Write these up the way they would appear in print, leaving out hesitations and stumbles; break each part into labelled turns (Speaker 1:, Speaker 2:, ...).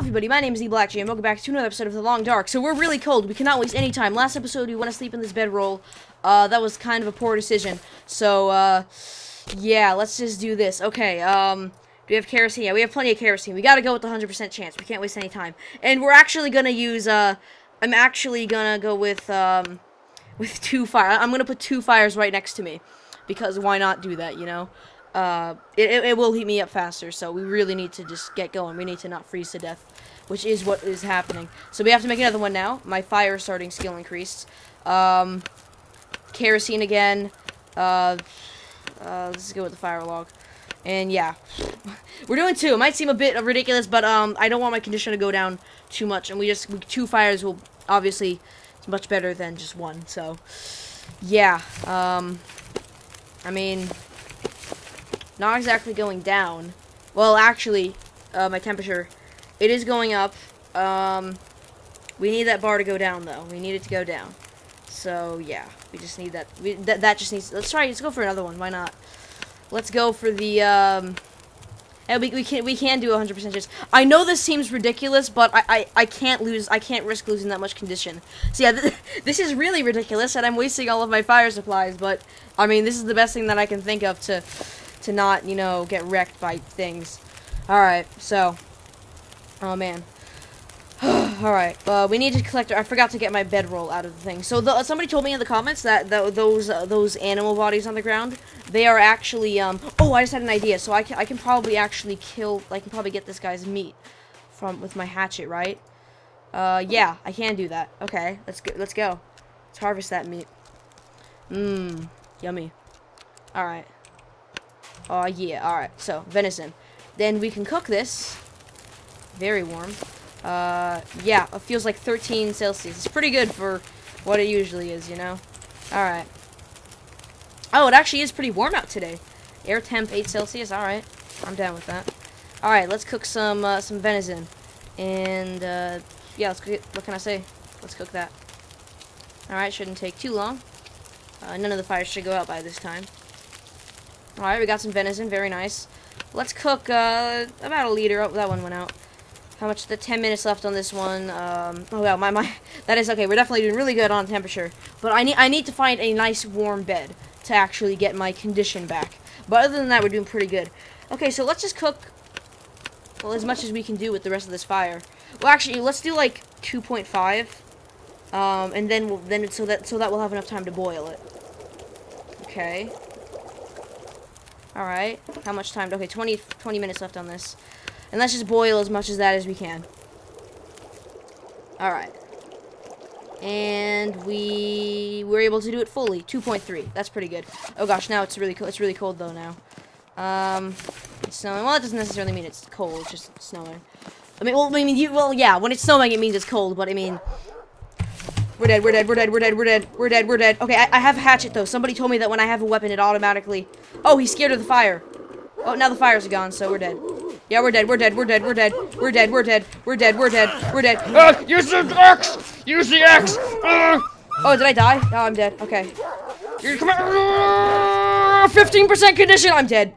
Speaker 1: everybody, my name is eBlackJ, and welcome back to another episode of The Long Dark. So we're really cold, we cannot waste any time. Last episode, we went to sleep in this bedroll. That was kind of a poor decision. So, yeah, let's just do this. Okay, do we have kerosene? Yeah, we have plenty of kerosene. We gotta go with the 100% chance. We can't waste any time. And we're actually gonna use, I'm actually gonna go with two fire. I'm gonna put two fires right next to me. Because why not do that, you know? It will heat me up faster, so we really need to just get going. We need to not freeze to death, which is what is happening. So we have to make another one now. My fire starting skill increased. Kerosene again. Let's go with the fire log. And yeah, we're doing two. It might seem a bit ridiculous, but I don't want my condition to go down too much, and two fires will obviously it's much better than just one. So yeah, I mean, not exactly going down. Well, actually, my temperature, it is going up. We need that bar to go down, though. We need it to go down. So, yeah, we just need that. That just needs, let's go for another one. Why not? Let's go for the, we can do 100% chance. I know this seems ridiculous, but I can't risk losing that much condition. So, yeah, this is really ridiculous, and I'm wasting all of my fire supplies, but, I mean, this is the best thing that I can think of to not, you know, get wrecked by things. Alright, so. Oh, man. Alright, we need to collect. I forgot to get my bedroll out of the thing. So, somebody told me in the comments that those animal bodies on the ground, they are actually, oh, I just had an idea. So, I can probably actually I can probably get this guy's meat with my hatchet, right? Yeah, I can do that. Okay, let's go. Let's harvest that meat. Mmm, yummy. Alright. Oh, yeah, alright. So, venison. Then we can cook this. Very warm. Yeah, it feels like 13 Celsius. It's pretty good for what it usually is, you know? Alright. Oh, it actually is pretty warm out today. Air temp 8 Celsius. Alright. I'm down with that. Alright, let's cook some venison. And, yeah, let's cook it. What can I say? Let's cook that. Alright, shouldn't take too long. None of the fires should go out by this time. Alright, we got some venison. Very nice. Let's cook, about a liter. Oh, that one went out. How much? The 10 minutes left on this one. Oh, well, that is okay. We're definitely doing really good on temperature. But I need to find a nice warm bed to actually get my condition back. But other than that, we're doing pretty good. Okay, so let's just cook, well, as much as we can do with the rest of this fire. Well, actually, let's do, like, 2.5. And then so that we'll have enough time to boil it. Okay. Alright, how much time? Okay, 20 minutes left on this. And let's just boil as much of that as we can. Alright. And we were able to do it fully. 2.3. That's pretty good. Oh gosh, now it's really cold. It's really cold though now. It's snowing. Well, it doesn't necessarily mean it's cold. It's just snowing. I mean, well, yeah, when it's snowing it means it's cold, but I mean, we're dead. Okay, I have a hatchet, though. Somebody told me that when I have a weapon, it automatically... Oh, he's scared of the fire. Oh, now the fires are gone, so we're dead. Yeah, we're dead. Use
Speaker 2: the axe! Use the axe!
Speaker 1: Oh, did I die? Oh, I'm dead. Okay. 15% condition! I'm dead.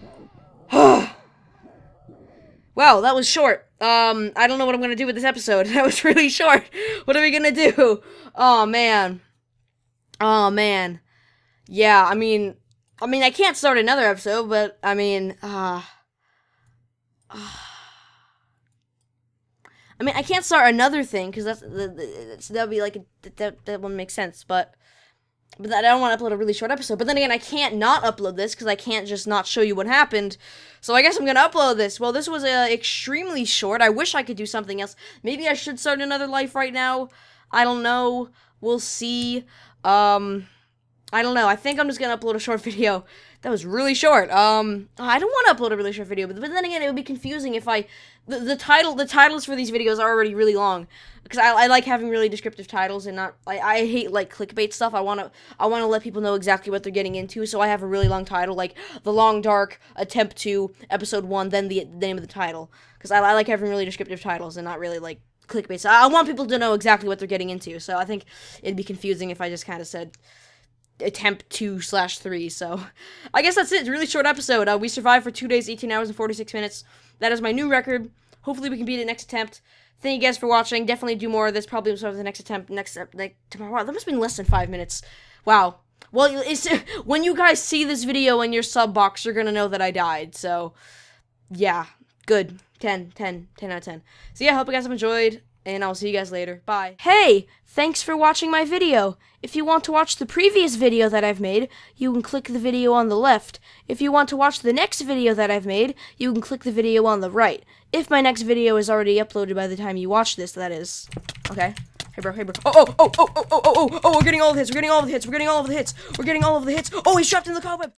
Speaker 1: Wow, that was short. I don't know what I'm gonna do with this episode. That was really short. What are we gonna do? Oh, man. Oh, man. Yeah, I mean, I can't start another episode, but, I mean, I can't start another thing, because that'd be like, that wouldn't make sense, but I don't want to upload a really short episode. But then again, I can't not upload this, because I can't just not show you what happened. So I guess I'm going to upload this. Well, this was extremely short. I wish I could do something else. Maybe I should start another life right now. I don't know. We'll see. I don't know. I think I'm just going to upload a short video. That was really short. I don't want to upload a really short video, but then again, it would be confusing if the titles for these videos are already really long, because I like having really descriptive titles and not, I hate, like, clickbait stuff. I want to let people know exactly what they're getting into, so I have a really long title, like, The Long Dark, Attempt 2, Episode 1, then the name of the title, because I like having really descriptive titles and not really, like, clickbait. So I want people to know exactly what they're getting into, so I think it'd be confusing if I just kind of said Attempt 2/3, so I guess that's it. It's a really short episode. We survived for 2 days, 18 hours, and 46 minutes. That is my new record. hopefully we can beat it next attempt. Thank you guys for watching. Definitely do more of this. Probably start the next attempt tomorrow. Wow, that must have been less than 5 minutes. Wow. Well, when you guys see this video in your sub box, you're gonna know that I died. So, yeah, good. 10 out of 10. So yeah, I hope you guys have enjoyed, and I'll see you guys later. Bye. Hey, thanks for watching my video. If you want to watch the previous video that I've made, you can click the video on the left. If you want to watch the next video that I've made, you can click the video on the right. If my next video is already uploaded by the time you watch this, that is. Okay. Hey bro, hey bro. Oh, we're getting all of the hits. We're getting all of the hits. We're getting all of the hits. We're getting all of the hits. Oh, he's trapped in the cobweb.